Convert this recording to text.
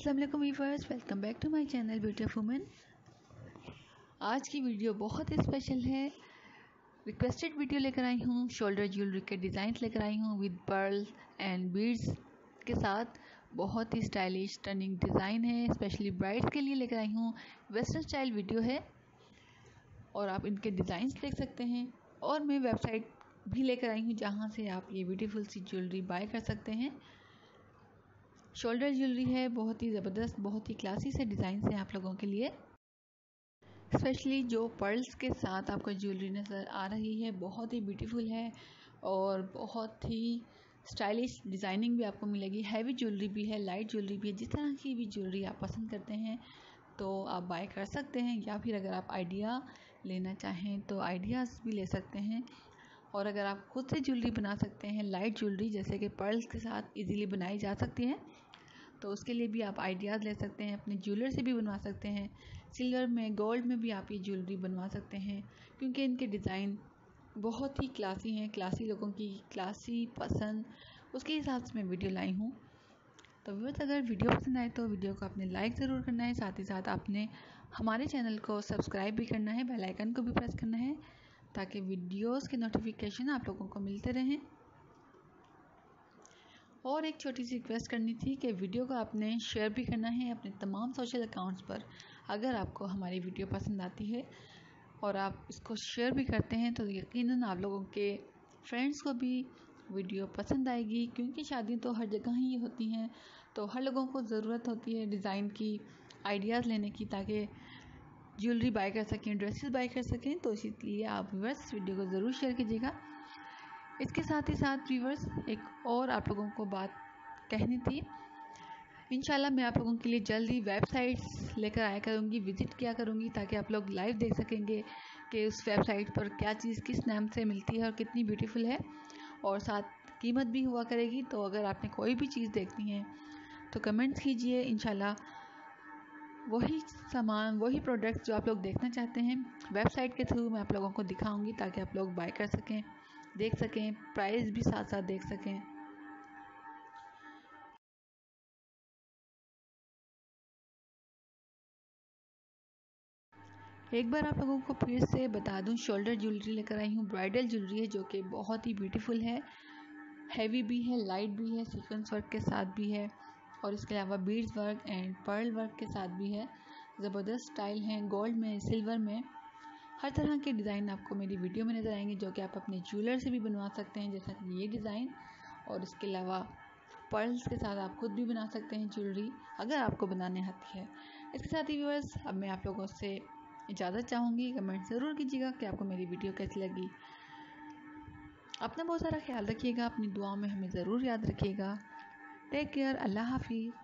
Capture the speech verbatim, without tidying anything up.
अस्सलाम वालेकुम viewers, welcome back to my channel beauty of women. आज की वीडियो बहुत ही स्पेशल है। रिक्वेस्टेड वीडियो लेकर आई हूँ। शोल्डर ज्वेलरी के डिज़ाइन लेकर आई हूँ विद पर्ल एंड बीड्स के साथ। बहुत ही स्टाइलिश टर्निंग डिज़ाइन है, स्पेशली ब्राइड्स के लिए लेकर आई हूँ। वेस्टर्न स्टाइल वीडियो है और आप इनके डिज़ाइंस देख सकते हैं। और मैं वेबसाइट भी लेकर आई हूँ जहाँ से आप ये ब्यूटीफुल सी ज्वेलरी बाय कर सकते हैं। शोल्डर ज्वेलरी है, बहुत ही ज़बरदस्त, बहुत ही क्लासी से डिज़ाइन है आप लोगों के लिए। स्पेशली जो पर्ल्स के साथ आपको ज्वेलरी नज़र आ रही है, बहुत ही ब्यूटीफुल है और बहुत ही स्टाइलिश डिज़ाइनिंग भी आपको मिलेगी। हैवी ज्वेलरी भी है, लाइट ज्वेलरी भी है। जिस तरह की भी ज्वेलरी आप पसंद करते हैं तो आप बाय कर सकते हैं, या फिर अगर आप आइडिया लेना चाहें तो आइडियाज़ भी ले सकते हैं। और अगर आप खुद से ज्वेलरी बना सकते हैं, लाइट ज्वेलरी जैसे कि पर्ल्स के साथ इजीली बनाई जा सकती है, तो उसके लिए भी आप आइडियाज़ ले सकते हैं। अपने ज्वेलर से भी बनवा सकते हैं। सिल्वर में, गोल्ड में भी आप ये ज्वेलरी बनवा सकते हैं, क्योंकि इनके डिज़ाइन बहुत ही क्लासी हैं। क्लासी लोगों की क्लासी पसंद, उसके हिसाब से मैं वीडियो लाई हूँ। तो व्यूअर्स, अगर वीडियो पसंद आए तो वीडियो को आपने लाइक ज़रूर करना है। साथ ही साथ आपने हमारे चैनल को सब्सक्राइब भी करना है, बेल आइकन को भी प्रेस करना है, ताकि वीडियोस के नोटिफिकेशन आप लोगों को मिलते रहें। और एक छोटी सी रिक्वेस्ट करनी थी कि वीडियो को आपने शेयर भी करना है अपने तमाम सोशल अकाउंट्स पर। अगर आपको हमारी वीडियो पसंद आती है और आप इसको शेयर भी करते हैं तो यकीनन आप लोगों के फ्रेंड्स को भी वीडियो पसंद आएगी, क्योंकि शादी तो हर जगह ही होती हैं, तो हर लोगों को ज़रूरत होती है डिज़ाइन की, आइडियाज़ लेने की, ताकि ज्वेलरी बाय कर सकें, ड्रेसेस बाय कर सकें। तो इसलिए आप व्यूअर्स वीडियो को ज़रूर शेयर कीजिएगा। इसके साथ ही साथ व्यूअर्स, एक और आप लोगों को बात कहनी थी। इंशाल्लाह मैं आप लोगों के लिए जल्द ही वेबसाइट्स लेकर आया करूँगी, विज़िट किया करूँगी, ताकि आप लोग लाइव देख सकेंगे कि उस वेबसाइट पर क्या चीज़ किस नाम से मिलती है और कितनी ब्यूटीफुल है, और साथ कीमत भी हुआ करेगी। तो अगर आपने कोई भी चीज़ देखनी है तो कमेंट्स कीजिए। इंशाल्लाह वही सामान, वही प्रोडक्ट्स जो आप लोग देखना चाहते हैं वेबसाइट के थ्रू मैं आप लोगों को दिखाऊंगी, ताकि आप लोग बाय कर सकें, देख सकें, प्राइस भी साथ साथ देख सकें। एक बार आप लोगों को फिर से बता दूं, शोल्डर ज्वेलरी लेकर आई हूँ। ब्राइडल ज्वेलरी है जो कि बहुत ही ब्यूटीफुल है, हैवी भी है, लाइट भी है, सीक्वेंस वर्क के साथ भी है, और इसके अलावा beads work and pearl work के साथ भी है। ज़बरदस्त स्टाइल है, गोल्ड में, सिल्वर में, हर तरह के डिज़ाइन आपको मेरी वीडियो में नज़र आएंगे, जो कि आप अपने ज्वेलर से भी बनवा सकते हैं, जैसा कि ये डिज़ाइन। और इसके अलावा पर्ल्स के साथ आप खुद भी बना सकते हैं ज्वेलरी, अगर आपको बनाने आती है। इसके साथ ही व्यूअर्स, अब मैं आप लोगों से इजाज़त चाहूँगी। कमेंट ज़रूर कीजिएगा कि आपको मेरी वीडियो कैसी लगी। अपना बहुत सारा ख्याल रखिएगा, अपनी दुआओं में हमें ज़रूर याद रखिएगा। टेक केयर, अल्लाह हाफिज़।